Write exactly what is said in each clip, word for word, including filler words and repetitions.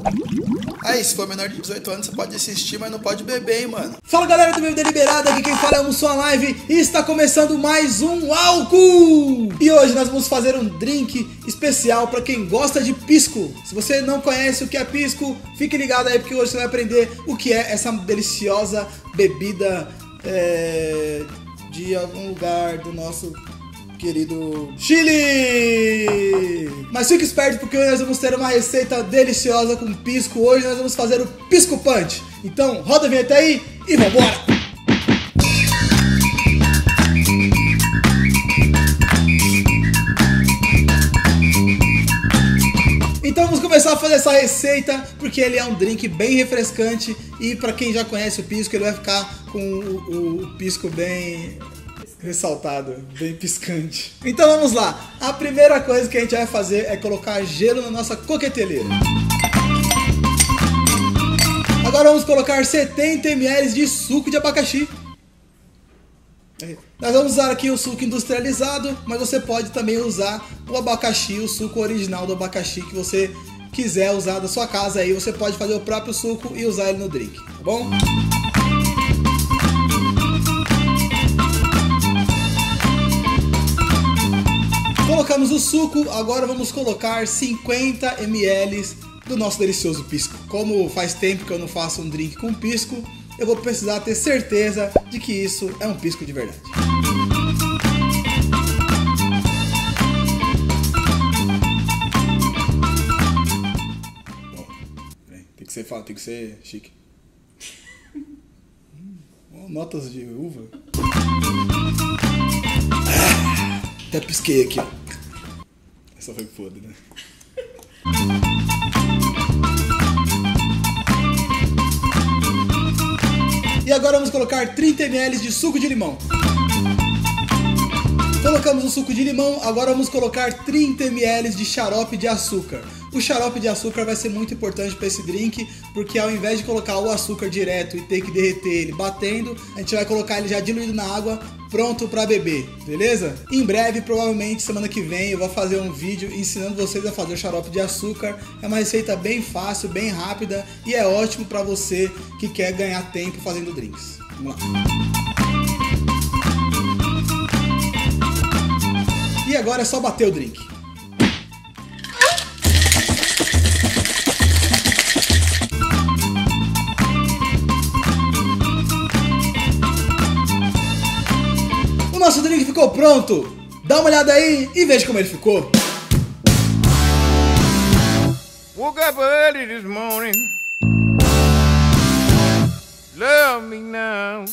Aí, se for menor de dezoito anos, você pode assistir, mas não pode beber, hein, mano. Fala, galera do Bebida Liberada, aqui quem fala é o Sua Live e está começando mais um álcool. E hoje nós vamos fazer um drink especial para quem gosta de pisco. Se você não conhece o que é pisco, fique ligado aí, porque hoje você vai aprender o que é essa deliciosa bebida é, de algum lugar do nosso querido Chile. Mas fique esperto, porque hoje nós vamos ter uma receita deliciosa com pisco. Hoje nós vamos fazer o pisco punch. Então roda a vinheta aí e vambora. Então vamos começar a fazer essa receita, porque ele é um drink bem refrescante. E para quem já conhece o pisco, ele vai ficar com o, o, o pisco bem ressaltado, bem piscante. Então vamos lá. A primeira coisa que a gente vai fazer é colocar gelo na nossa coqueteleira. Agora vamos colocar setenta mililitros de suco de abacaxi. Nós vamos usar aqui o suco industrializado, mas você pode também usar o abacaxi, o suco original do abacaxi que você quiser usar da sua casa. Aí você pode fazer o próprio suco e usar ele no drink, tá bom? Colocamos o suco, agora vamos colocar cinquenta mililitros do nosso delicioso pisco. Como faz tempo que eu não faço um drink com pisco, eu vou precisar ter certeza de que isso é um pisco de verdade. Bom, tem que ser, tem que ser chique. Notas de uva. Até pisquei aqui, ó. Essa foi foda, né? E agora vamos colocar trinta mililitros de suco de limão. Colocamos o suco de limão, agora vamos colocar trinta mililitros de xarope de açúcar. O xarope de açúcar vai ser muito importante para esse drink, porque ao invés de colocar o açúcar direto e ter que derreter ele batendo, a gente vai colocar ele já diluído na água, pronto para beber, beleza? Em breve, provavelmente semana que vem, eu vou fazer um vídeo ensinando vocês a fazer o xarope de açúcar. É uma receita bem fácil, bem rápida e é ótimo para você que quer ganhar tempo fazendo drinks. Vamos lá. E agora é só bater o drink. O nosso drink ficou pronto. Dá uma olhada aí e veja como ele ficou. Woke up early this morning. Love me now.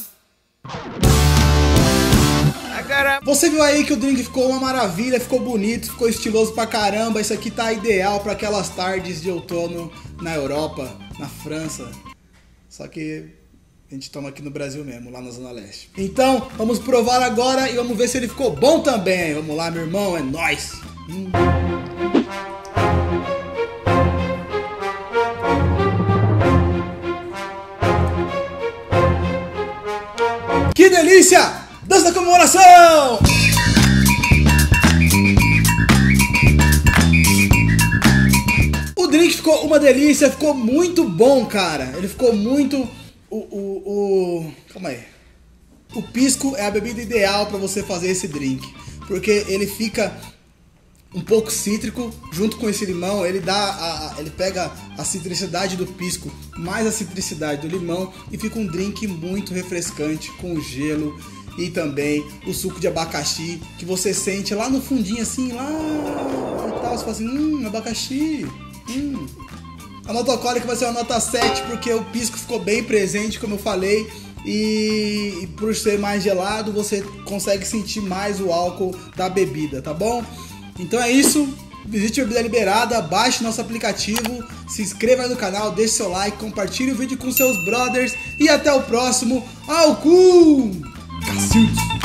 Você viu aí que o drink ficou uma maravilha, ficou bonito, ficou estiloso pra caramba. Isso aqui tá ideal para aquelas tardes de outono na Europa, na França. Só que a gente toma aqui no Brasil mesmo, lá na Zona Leste. Então, vamos provar agora e vamos ver se ele ficou bom também. Vamos lá, meu irmão, é nóis! Hum. Que delícia! Dança da comemoração! O drink ficou uma delícia, ficou muito bom, cara. Ele ficou muito... O, o, o... Calma aí. O pisco é a bebida ideal para você fazer esse drink, porque ele fica um pouco cítrico, junto com esse limão, ele dá a, ele pega a citricidade do pisco, mais a citricidade do limão, e fica um drink muito refrescante, com gelo e também o suco de abacaxi, que você sente lá no fundinho assim, lá e tal, você fala assim, hum, abacaxi, hum. A nota alcoólica vai ser uma nota sete, porque o pisco ficou bem presente, como eu falei, e, e por ser mais gelado, você consegue sentir mais o álcool da bebida, tá bom? Então é isso, visite a Bebida Liberada, baixe nosso aplicativo, se inscreva no canal, deixe seu like, compartilhe o vídeo com seus brothers e até o próximo álcool! Cacildes!